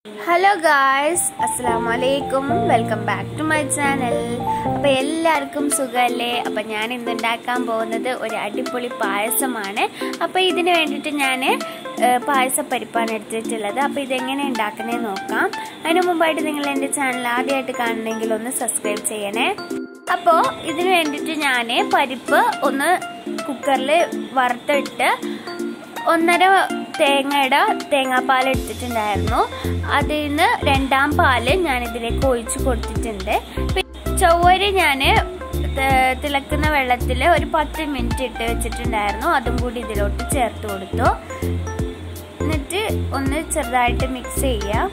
Hello guys, Assalamualaikum. Welcome back to my channel. അപ്പോൾ എല്ലാവർക്കും സുഖമല്ലേ? അപ്പോൾ ഞാൻ ഇന്ന് ഉണ്ടാക്കാൻ പോകുന്നത് ഒരു അടിപൊളി പായസമാണ്. അപ്പോൾ ഇതിനു വേണ്ടിയിട്ട് ഞാൻ പായസപ്പരിപ്പാണ് എടുത്തിട്ടുള്ളത്. അപ്പോൾ ഇതെങ്ങനെ ഉണ്ടാക്കണമെന്ന് നോക്കാം. അതിനു മുമ്പായിട്ട് നിങ്ങൾ എൻ്റെ ചാനൽ ആദ്യമായിട്ട് കാണണമെങ്കിൽ ഒന്ന് സബ്സ്ക്രൈബ് ചെയ്യണേ. അപ്പോൾ ഇതിനു വേണ്ടിയിട്ട് ഞാൻ പരിപ്പ് ഒന്ന് കുക്കറിൽ വറുത്തിട്ട് 1.5 തേങ്ങാപ്പാൽ എടുത്തിട്ടുണ്ടായിരുന്നു. അതിൽ നിന്ന് 2ാം പാല് ഞാൻ ഇതിലേക്ക് ഒഴിച്ചു കൊടുത്തിട്ടുണ്ട്. ചൊവ്വരി ഞാൻ തിളക്കുന്ന വെള്ളത്തിൽ ഒരു 10 മിനിറ്റ് ഇട്ട് വെച്ചിട്ടുണ്ടായിരുന്നു. അതും കൂടി ഇതിലോട്ട് ചേർത്ത് കൊടുത്തു. എന്നിട്ട് ഒന്ന് ചെറുതായിട്ട് മിക്സ് ചെയ്യാം.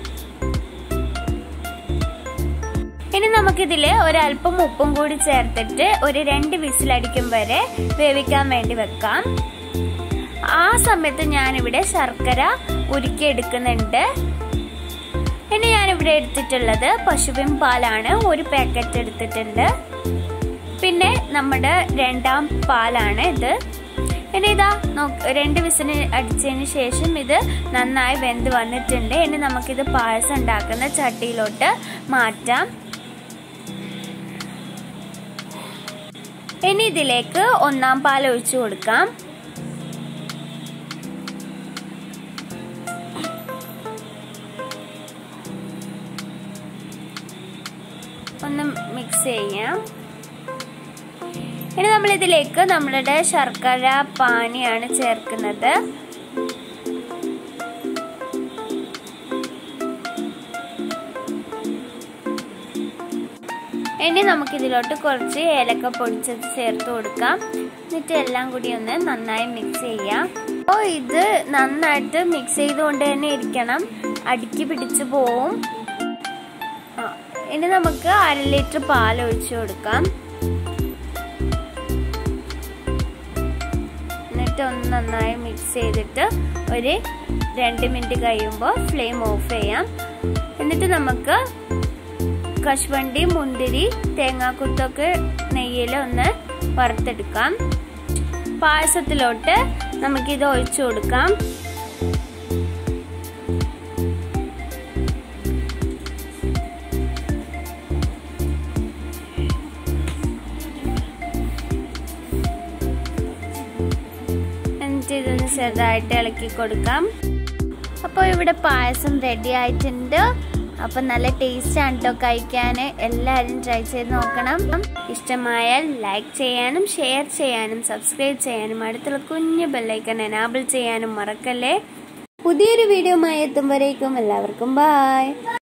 ഇനി നമുക്കിതിൽ ഒരല്പം ഉപ്പും കൂടി ചേർത്തിട്ട് ഒരു 2 വിസിലടിക്കും വരെ വേവിക്കാൻ വേണ്ടി വെക്കാം. ആ സമയത്ത് ഞാനിവിടെ ശർക്കര ഉരുക്കിയെടുക്കുന്നുണ്ട്. ഇനി ഞാനിവിടെ എടുത്തിട്ടുള്ളത് പശുവിൻ പാലാണ്. ഒരു പാക്കറ്റ് എടുത്തിട്ടുണ്ട്. പിന്നെ നമ്മുടെ 2ാം പാലാണ് ഇത്. ഇനി ഇതാ 2 വിസിൽ അടിച്ചതിന് ശേഷം ഇത് നന്നായി വെന്ത് വന്നിട്ടുണ്ട്. ഇനി നമുക്കിത് പായസം ഉണ്ടാക്കുന്ന ചട്ടിയിലോട്ട് മാറ്റാം. ഇനി ഇതിലേക്ക് 1ാം പാൽ ഒഴിച്ചു കൊടുക്കാം. ഒന്ന് മിക്സ് ചെയ്യാം. ഇനി നമ്മൾ ഇതിലേക്ക് നമ്മളുടെ ശർക്കര പാനിയാണ് ചേർക്കുന്നത്. ഇനി നമുക്കിതിലോട്ട് കുറച്ച് ഏലക്ക പൊടിച്ചത് ചേർത്ത് കൊടുക്കാം. എന്നിട്ട് എല്ലാം കൂടി ഒന്ന് നന്നായി മിക്സ് ചെയ്യാം. അപ്പോൾ ഇത് നന്നായിട്ട് മിക്സ് ചെയ്തുകൊണ്ട് തന്നെ ഇരിക്കണം, അടുക്കി പിടിച്ചു പോവും. ഇനി നമുക്ക് 1/2 ലിറ്റർ പാൽ ഒഴിച്ചു കൊടുക്കാം. എന്നിട്ട് ഒന്ന് നന്നായി മിക്സ് ചെയ്തിട്ട് ഒരു 2 മിനിറ്റ് കഴിയുമ്പോൾ ഫ്ലെയിം ഓഫ് ചെയ്യാം. എന്നിട്ട് നമുക്ക് കശുവണ്ടി, മുന്തിരി, തേങ്ങാക്കുത്തൊക്കെ നെയ്യിൽ ഒന്ന് വറുത്തെടുക്കാം. പായസത്തിലോട്ട് നമുക്കിത് ഒഴിച്ചു കൊടുക്കാം. ഇതൊന്ന് ചെറുതായിട്ട് ഇളക്കി കൊടുക്കാം. അപ്പോൾ ഇവിടെ പായസം റെഡി ആയിട്ടുണ്ട്. അപ്പം നല്ല ടേസ്റ്റ് ആണ് കേട്ടോ കഴിക്കാൻ. എല്ലാവരും ട്രൈ ചെയ്ത് നോക്കണം. ഇഷ്ടമായാൽ ലൈക്ക് ചെയ്യാനും ഷെയർ ചെയ്യാനും സബ്സ്ക്രൈബ് ചെയ്യാനും അടുത്തുള്ള കുഞ്ഞു ബെല്ലൈക്കൺ എനാബിൾ ചെയ്യാനും മറക്കല്ലേ. പുതിയൊരു വീഡിയോയുമായി എത്തുമ്പോഴേക്കും എല്ലാവർക്കും ബൈ.